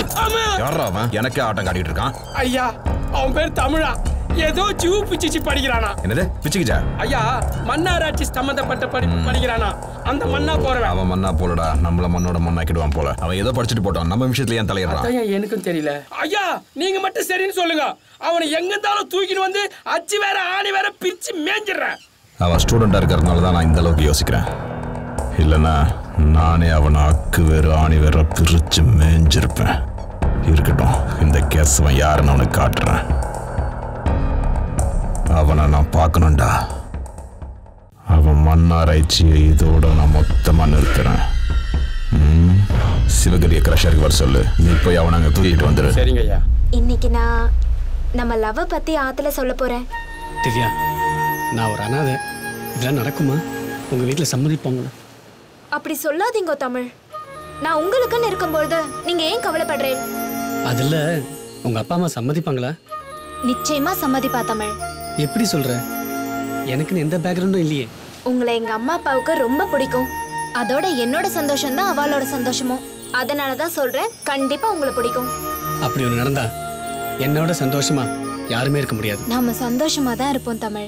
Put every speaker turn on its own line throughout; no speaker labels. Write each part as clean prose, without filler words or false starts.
யாரா அவன் எனக்கே ஆட்டம் காட்டிட்டு இருக்கான்?
ஐயா அவன் பேர் தமிழா, ஏதோ ஜூ பிச்சிச்சு படிக்கிறானா.
என்னது பிச்சுக்கிச்சா?
ஐயா மன்னாராட்சி சம்பந்தப்பட்ட படிக்கிறானா. அந்த மண்ணா போறவன்.
அவன் மண்ணா போலடா, நம்மள மண்ணோட மண்ணாக்கிடுவான் போல. அவன் ஏதோ படிச்சுட்டு போட்டான், நம்ம விஷயத்துல ஏன் தலையிடுறான்?
அதான் எனக்கும் தெரியல. ஐயா நீங்க மட்டும் சரின்னு சொல்லுங்க, அவனை எங்க இருந்தாலும் தூக்கிட்டு வந்து அச்சு வேற ஆணி வேற பிரிச்சு மேஞ்சிடுறேன்.
அவன் ஸ்டூடெண்டா இருக்கிறதுனால தான் நான் இந்த அளவுக்கு யோசிக்கிறேன். இல்லைன்னா நானே அவனை அக்கு வேறு ஆணி வேற பிரிச்சு மேஞ்சிருப்பேன். இருக்கட்டும், இந்த கேஸ் அவன் யாருன்னு அவனுக்கு காட்டுறேன். அவனை நான் பார்க்கணும்டா. அவன் மண்ணாராய்ச்சியை இதோட நான் மொத்தமா நிறுத்துறேன். சிவகிரிய கிரஷருக்கு வர சொல்லு, நீ போய் அவனை அங்கே தூக்கிட்டு வந்துரு.
சரிங்க ஐயா.
இன்னைக்கு நான் நம்ம லவ் பத்தி ஆத்துல சொல்ல போறேன்.
திவ்யா, நான் ஒரு அனாதை. இதெல்லாம் நடக்குமா? உங்க வீட்டுல சம்மதிப்பாங்களா?
அப்படி சொல்லாதீங்க தமிழ். நான் உங்களுக்குன்னு இருக்கும்போது நீங்க ஏன் கவலைப்படுறேன்?
அதுல உங்க அப்பா அம்மா சம்மதிப்பாங்களா?
நிச்சயமா சம்மதிப்பா தமிழ்.
எப்படி சொல்ற? எனக்குன்னு எந்த பேக்ரவுண்டும் இல்லையே.
உங்களை எங்க அம்மா அப்பாவுக்கு ரொம்ப பிடிக்கும். அதோட என்னோட சந்தோஷம் தான் அவளோட சந்தோஷமும். அதனாலதான் சொல்றேன், கண்டிப்பா உங்களை பிடிக்கும்.
அப்படி ஒண்ணு நடந்தா என்னோட சந்தோஷமா யாருமே இருக்க முடியாது.
நாம சந்தோஷமா தான் இருப்போம் தமிழ்.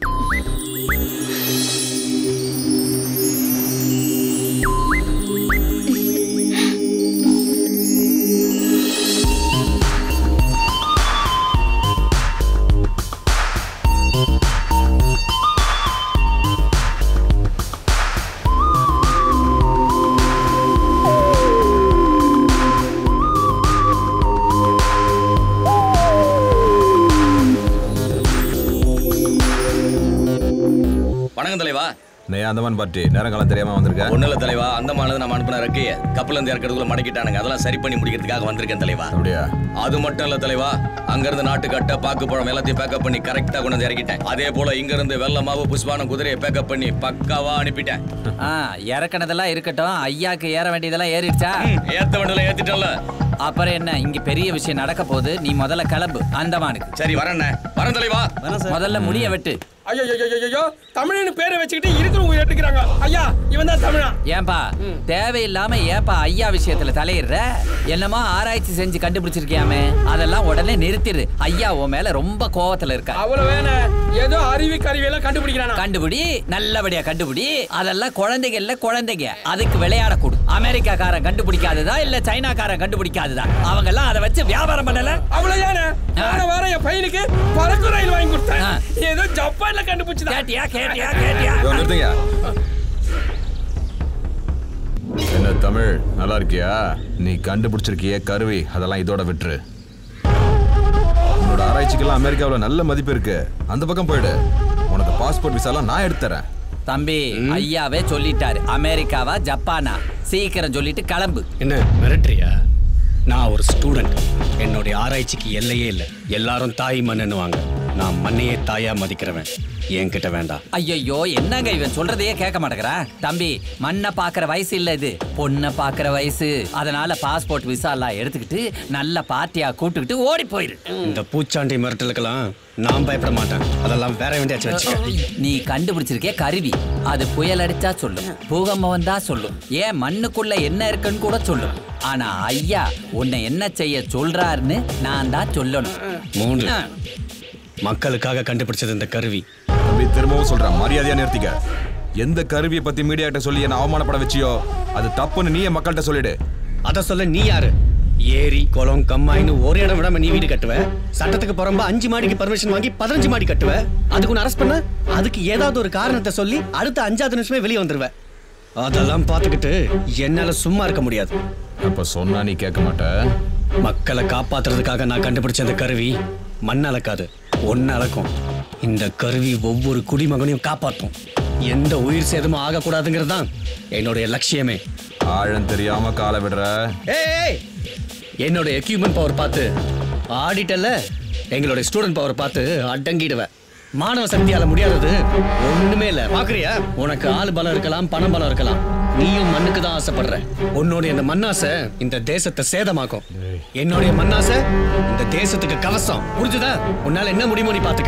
தலைவா,
அந்தமான் பார்ட்டி நேரங்காலம் தெரியாம வந்திருக்கேன்.
ஒண்ணு இல்ல தலைவா, அந்தமானது நம்ம அனுப்பின ரெக்கைய கப்பல் இருந்து இறக்கிறதுக்குள்ள மடக்கிட்டானுங்க. அதெல்லாம் சரி பண்ணி முடிக்கிறதுக்காக வந்திருக்கேன் தலைவா.
அப்படியா?
அது மட்டும் இல்ல தலைவா, அங்க இருந்து நாட்டு கட்ட பாக்கு பழம் எல்லாத்தையும் பேக்கப் பண்ணி கரெக்டா கொண்டு வந்து இறக்கிட்டேன். அதே போல இங்க இருந்து வெள்ள மாவு புஷ்பான குதிரையை பேக்கப் பண்ணி பக்காவா அனுப்பிட்டேன்.
இறக்கணதெல்லாம் இருக்கட்டும், ஐயாக்கு ஏற வேண்டியதெல்லாம் ஏறிடுச்சா?
ஏத்த வேண்டியதெல்லாம் ஏத்திட்டோம்ல.
அப்புறம் என்ன, இங்க பெரிய விஷயம் நடக்க போகுது. நீ முதல்ல கிளம்பு அந்தமானுக்கு.
சரி வரேன் தலைவா.
முதல்ல முடிய வெட்டு.
ஐயோ தமிழ்னு பேரை வச்சுக்கிட்டு இருக்கிறவங்க ஏத்துக்கிறாங்க. ஐயா இவன் தான் தமிழா.
ஏன்பா தேவையில்லாம ஏப்பா ஐயா விஷயத்துல தலையிடுற? என்னமா ஆராய்ச்சி செஞ்சு கண்டுபிடிச்சிருக்கியாமே, அதெல்லாம் உடனே நிறுத்திடு. ஐயா உன் மேல ரொம்ப கோவத்துல இருக்கா.
அவ்வளவு வேணா, ஏதோ அறிவி கருவியெல்லாம் கண்டுபிடிக்கிறானா.
கண்டுபிடி, நல்லபடியா கண்டுபிடி. அதெல்லாம் குழந்தைங்க இல்ல, குழந்தைங்க. அதுக்கு விளையாட கூடு. அமெரிக்காக்காரன் கண்டுபிடிக்காததா இல்ல சைனாக்காரன் கண்டுபிடிக்காததா? அவங்க எல்லாம் அதை வச்சு வியாபாரம் பண்ணல.
அவ்வளவுதானே. வார என் பையனுக்கு பறக்கும் ரயில் வாங்கி கொடுத்தேன். ஏதோ ஜப்பான்ல கண்டுபிடிச்சதா.
கேட்டியா?
என்ன தமிழ், நல்லா இருக்கியா? நீ கண்டுபிடிச்சிருக்கிய கருவி, அதெல்லாம் இதோட விட்டுரு. உன்னோட ஆராய்ச்சிக்கெல்லாம் அமெரிக்காவில் நல்ல மதிப்பு இருக்கு. அந்த பக்கம் போயிடு. உனக்கு பாஸ்போர்ட் விசாலாம் நான் எடுத்துறேன்.
தம்பி ஐயாவே சொல்லிட்டாரு, அமெரிக்காவா ஜப்பானா? சீக்கிரம் சொல்லிட்டு கிளம்பு.
என்ன மிரட்டறியா? நான் ஒரு ஸ்டூடெண்ட். என்னுடைய ஆராய்ச்சிக்கு எல்லையே இல்லை. எல்லாரும் தாய் மண்ணுவாங்க. நான் மண்ணையே தாயா மதிக்கிறவன். என்கிட்ட வேண்டாம்.
ஐயோ என்னங்க இவன் சொல்றதையே கேட்க மாட்டேங்கிறான். தம்பி மண்ணை பாக்குற வயசு இல்ல, இது பொண்ணை பாக்குற வயசு. அதனால பாஸ்போர்ட் விசா எல்லாம் எடுத்துக்கிட்டு நல்ல பார்ட்டியா கூட்டுக்கிட்டு ஓடி போயிரு.
இந்த பூச்சாண்டி மிரட்டலுக்கெல்லாம் நான் பயப்பட மாட்டேன். அதெல்லாம் வேற வேண்டியாச்சு வச்சுக்க.
நீ கண்டுபிடிச்சிருக்கே கருவி, அது புயல் அடிச்சா சொல்லும், பூகம்பம் வந்தா சொல்லும், ஏன் மண்ணுக்குள்ள என்ன இருக்குன்னு கூட சொல்லும். ஆனா ஐயா உன்னை என்ன செய்ய சொல்றாருன்னு நான் தான் சொல்லணும்.
3 மக்களுக்காக கண்டுபிடிச்சது இந்த கருவி.
தம்பி திரும்பவும் சொல்றேன், மரியாதையா நிறுத்திக்க. எந்த கருவியை பத்தி மீடியா கிட்ட சொல்லி என்ன அவமானப்பட வச்சியோ அது தப்புன்னு நீயே மக்கள்கிட்ட சொல்லிடு.
அத சொல்ல நீ யாரு? ஏரி குளம் கம்மாயின்னு ஒரு இடம் விடாம நீ வீடு கட்டுவ. சட்டத்துக்கு புறம்பா 5 மாடிக்கு பர்மிஷன் வாங்கி 15 மாடி கட்டுவ. அதுக்கு ஒன்று அரெஸ்ட் பண்ண, அதுக்கு ஏதாவது ஒரு காரணத்தை சொல்லி அடுத்த 5வது நிமிஷமே வெளியே வந்துருவ. அதெல்லாம் பார்த்துக்கிட்டு என்னால சும்மா இருக்க முடியாது.
அப்ப சொன்னா நீ கேட்க மாட்ட.
மக்களை காப்பாத்துறதுக்காக நான் கண்டுபிடிச்ச அந்த கருவி மண் அளக்காது, ஒன்னு அளக்கும். இந்த கருவி ஒவ்வொரு குடிமகனையும் காப்பாற்றும். எந்த உயிர் சேதமும் ஆகக்கூடாதுங்கிறது தான் என்னுடைய லட்சியமே.
ஆழம் தெரியாம காலை விடுற.
என்னோட எக்யூப்மெண்ட் பவர் பார்த்து ஆடிட்டல்ல, எங்களோட ஸ்டூடெண்ட் பவர் பார்த்து அடங்கிடுவேன். மாணவ சக்தியால முடியாதது ஒண்ணுமே இல்ல. பாக்குறியா? உனக்கு ஆள் பலம் இருக்கலாம், பணம் பலம் இருக்கலாம். நீயும் மண்ணுக்கு தான் ஆசைப்படுற. உன்னுடைய இந்த மண்ணாசை இந்த தேசத்தை சேதமாக்கும். என்னுடைய மண்ணாசை இந்த தேசத்துக்கு கவசம். புரிஞ்சுதா? உன்னால என்ன முடியுமோ நீ பாத்துக்க.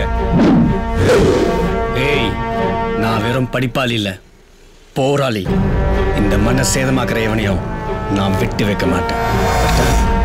ஏய், நான் வெறும் படிப்பாளி இல்ல, போராளி. இந்த மண்ணை சேதமாக்குற எவனையும் நான் விட்டு வைக்க மாட்டேன்.